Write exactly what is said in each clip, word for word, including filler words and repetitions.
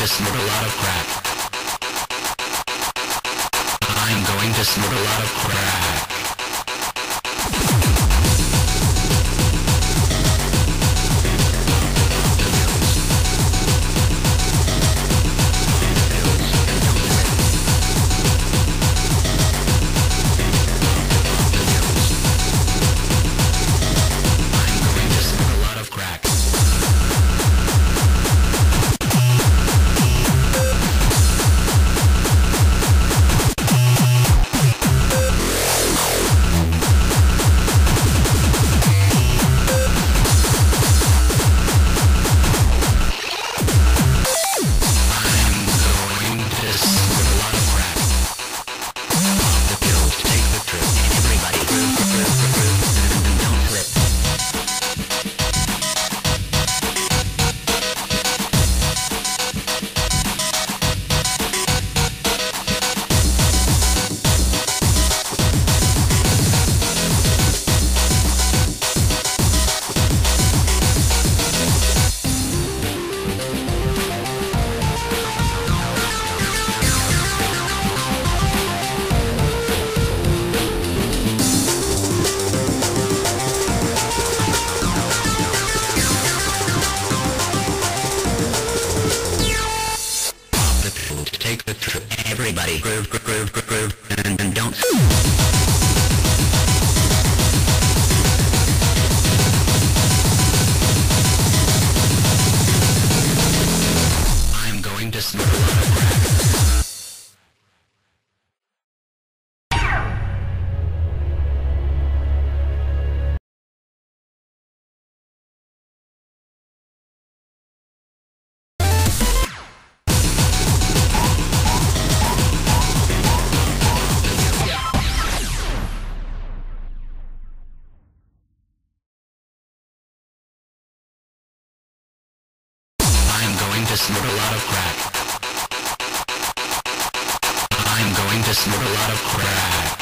to snort a lot of crack. I'm going to snort a lot of crack. Take the trip. Everybody groove, groove, groove, groove, groove, and, and don't. I'm going to snort a lot of crack. To snort a lot of crack. I'm going to snort a lot of crack.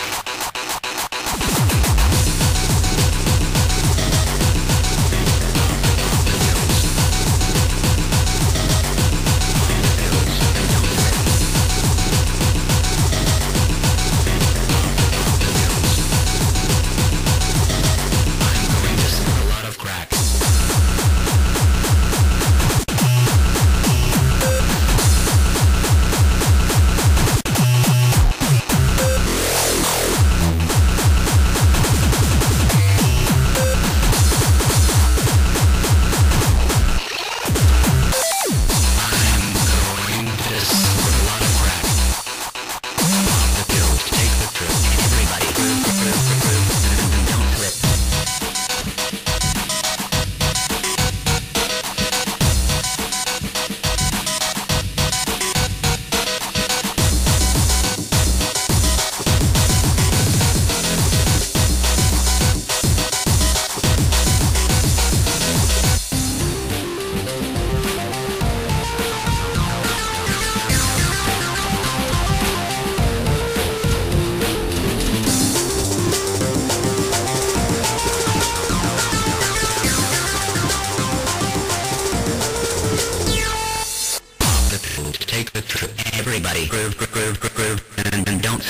Take the trip. Everybody groove, groove, groove, groove, groove, and, and don't.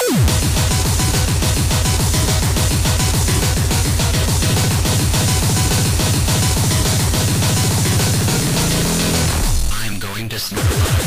I'm going to snort a lot.